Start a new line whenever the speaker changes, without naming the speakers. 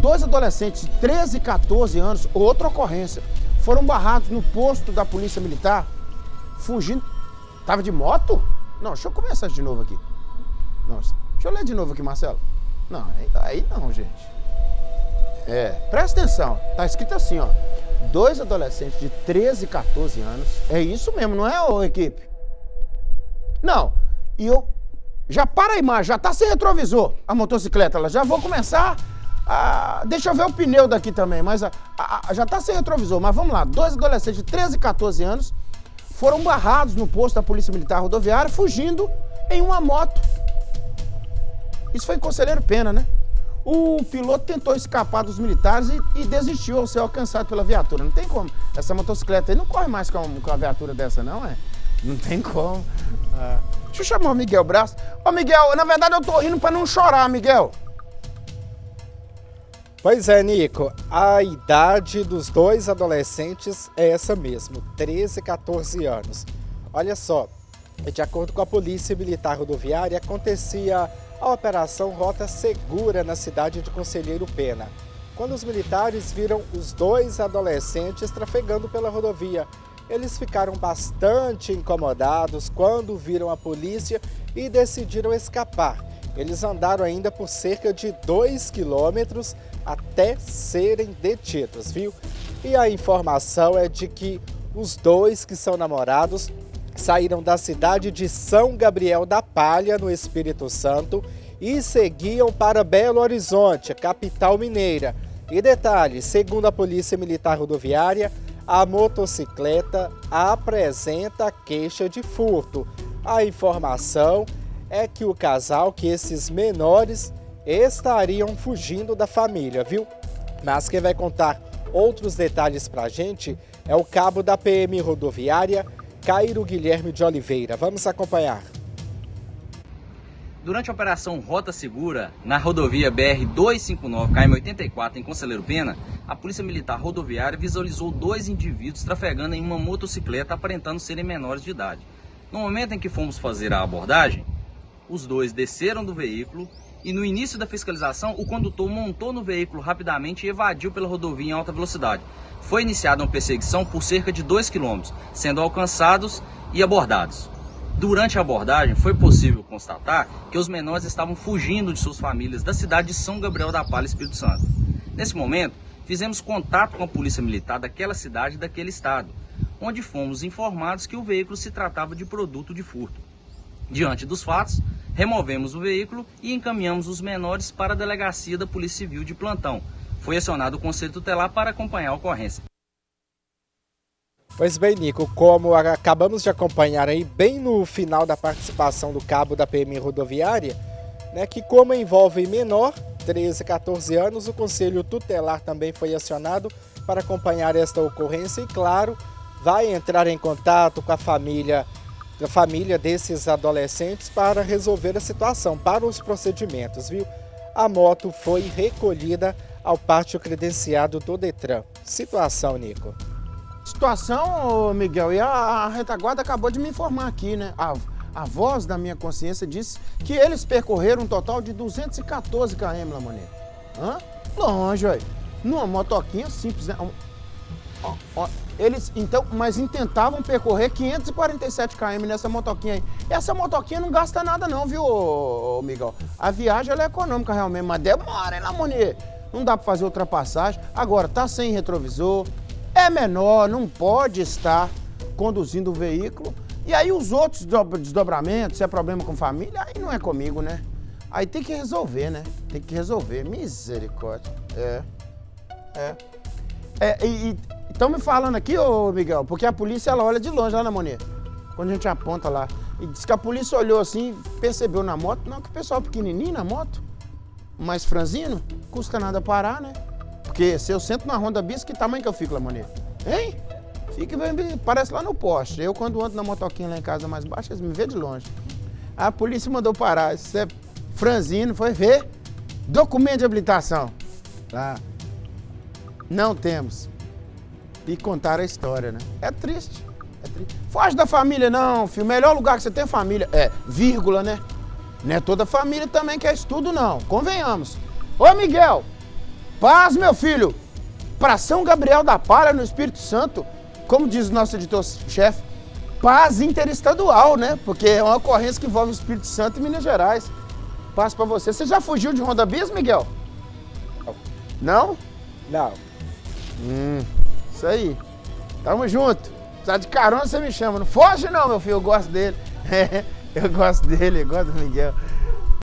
dois adolescentes de 13 e 14 anos, outra ocorrência, foram barrados no posto da Polícia Militar, fugindo. Tava de moto? Não, deixa eu começar de novo aqui. Não, deixa eu ler de novo aqui, Marcelo. Não, aí não, gente. Presta atenção. Tá escrito assim, ó. Dois adolescentes de 13 e 14 anos. É isso mesmo, não é, ô, equipe? Não, e eu... Já para a imagem, já tá sem retrovisor a motocicleta. Ela já vou começar a... Deixa eu ver o pneu daqui também, mas já tá sem retrovisor. Mas vamos lá, dois adolescentes de 13 e 14 anos foram barrados no posto da Polícia Militar Rodoviária, fugindo em uma moto. Isso foi em Conselheiro Pena, né? O piloto tentou escapar dos militares e desistiu ao ser alcançado pela viatura. Não tem como. Essa motocicleta aí não corre mais com uma viatura dessa, não, é? Não tem como. Deixa eu chamar o Miguel Braço. Ô, Miguel, na verdade eu tô rindo pra não chorar, Miguel.
Pois é, Nico. A idade dos dois adolescentes é essa mesmo, 13 e 14 anos. Olha só, de acordo com a Polícia Militar Rodoviária, acontecia a Operação Rota Segura na cidade de Conselheiro Pena, quando os militares viram os dois adolescentes trafegando pela rodovia. Eles ficaram bastante incomodados quando viram a polícia e decidiram escapar. Eles andaram ainda por cerca de 2 quilômetros até serem detidos, viu? E a informação é de que os dois que são namorados saíram da cidade de São Gabriel da Palha, no Espírito Santo, e seguiam para Belo Horizonte, capital mineira. E detalhe, segundo a Polícia Militar Rodoviária, a motocicleta apresenta queixa de furto. A informação é que o casal, que esses menores, estariam fugindo da família, viu? Mas quem vai contar outros detalhes pra gente é o cabo da PM Rodoviária, Cairo Guilherme de Oliveira. Vamos acompanhar.
Durante a Operação Rota Segura, na rodovia BR-259 KM-84 em Conselheiro Pena, a Polícia Militar Rodoviária visualizou dois indivíduos trafegando em uma motocicleta aparentando serem menores de idade. No momento em que fomos fazer a abordagem, os dois desceram do veículo e no início da fiscalização o condutor montou no veículo rapidamente e evadiu pela rodovia em alta velocidade. Foi iniciada uma perseguição por cerca de 2 km, sendo alcançados e abordados. Durante a abordagem, foi possível constatar que os menores estavam fugindo de suas famílias da cidade de São Gabriel da Palha, Espírito Santo. Nesse momento, fizemos contato com a Polícia Militar daquela cidade e daquele estado, onde fomos informados que o veículo se tratava de produto de furto. Diante dos fatos, removemos o veículo e encaminhamos os menores para a delegacia da Polícia Civil de plantão. Foi acionado o Conselho Tutelar para acompanhar a ocorrência.
Pois bem, Nico, como acabamos de acompanhar aí bem no final da participação do cabo da PM Rodoviária, né, que como envolve menor, 13 e 14 anos, o Conselho Tutelar também foi acionado para acompanhar esta ocorrência e, claro, vai entrar em contato com a família desses adolescentes para resolver a situação, para os procedimentos, viu? A moto foi recolhida ao pátio credenciado do Detran. Situação, Nico.
Situação, Miguel, e a retaguarda acabou de me informar aqui, né? A voz da minha consciência disse que eles percorreram um total de 214 km, Lamonet. Longe, ué. Numa motoquinha simples, né? Eles, então, mas intentavam percorrer 547 km nessa motoquinha aí. Essa motoquinha não gasta nada não, viu, Miguel? A viagem ela é econômica realmente, mas demora, hein, Lamonet? Não dá pra fazer ultrapassagem. Agora, tá sem retrovisor. É menor, não pode estar conduzindo o veículo. E aí os outros desdobramentos, se é problema com família, aí não é comigo, né? Aí tem que resolver, né? Tem que resolver. Misericórdia. Estão me falando aqui, ô Miguel, porque a polícia ela olha de longe lá na Monet. Quando a gente aponta lá. E diz que a polícia olhou assim, percebeu na moto. Não, que o pessoal pequenininho na moto, mais franzino, custa nada parar, né? Porque se eu sento na Honda Bis, que tamanho que eu fico, Lamonet? Hein? Fica, parece lá no poste. Eu, quando ando na motoquinha lá em casa mais baixa, eles me vê de longe. A polícia mandou parar. Isso é franzino, foi ver. Documento de habilitação. Tá. Não temos. E contaram a história, né? É triste. É triste. Foge da família, não, filho. Melhor lugar que você tem é família. Vírgula, né? Não é toda família também quer estudo, não. Convenhamos. Ô, Miguel! Paz, meu filho, para São Gabriel da Palha, no Espírito Santo, como diz o nosso editor-chefe, paz interestadual, né? Porque é uma ocorrência que envolve o Espírito Santo e Minas Gerais. Paz para você. Você já fugiu de Ronda Bis, Miguel? Não?
Não.
Isso aí. Tamo junto. Precisa de carona, você me chama. Não foge não, meu filho, eu gosto dele. Eu gosto dele, eu gosto do Miguel.